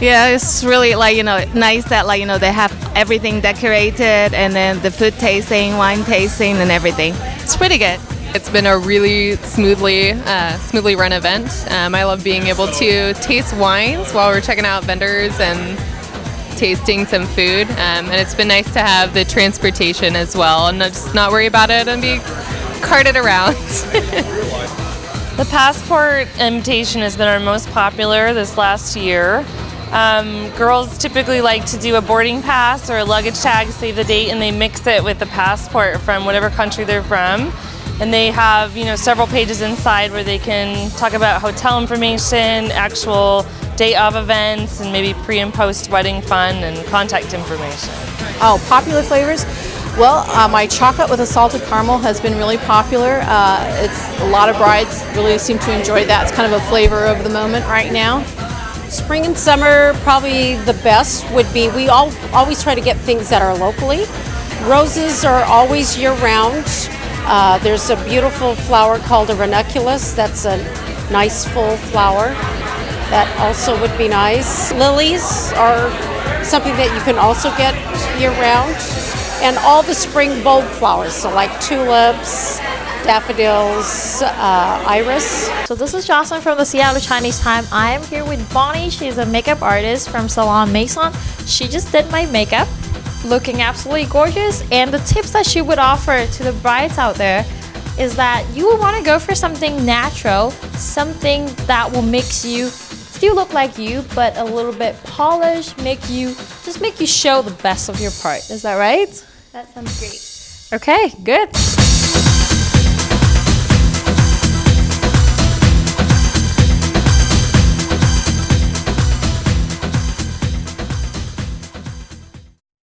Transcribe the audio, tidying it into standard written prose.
Yeah, it's really like, nice that like, they have everything decorated and then the food tasting, wine tasting and everything. It's pretty good. It's been a really smoothly run event. I love being able to taste wines while we're checking out vendors and tasting some food. And it's been nice to have the transportation as well and just not worry about it and be carted around. The passport invitation has been our most popular this last year. Girls typically like to do a boarding pass or a luggage tag, save the date, and they mix it with the passport from whatever country they're from. And they have, several pages inside where they can talk about hotel information, actual date of events, and maybe pre and post wedding fun and contact information. Oh, popular flavors? Well, my chocolate with a salted caramel has been really popular. It's a lot of brides really seem to enjoy that. It's kind of a flavor of the moment right now. Spring and summer, probably the best would be, we always try to get things that are locally. Roses are always year-round. There's a beautiful flower called a ranunculus. That's a nice full flower. That also would be nice. Lilies are something that you can also get year-round. And all the spring bulb flowers, so like tulips, daffodils, iris. So this is Jocelyn from the Seattle Chinese Time. I am here with Bonnie. She's a makeup artist from Salon Maison. She just did my makeup, looking absolutely gorgeous. And the tips that she would offer to the brides out there is that you will want to go for something natural, something that will make you still look like you, but a little bit polished, make you show the best of your part. Is that right? That sounds great. Okay, good.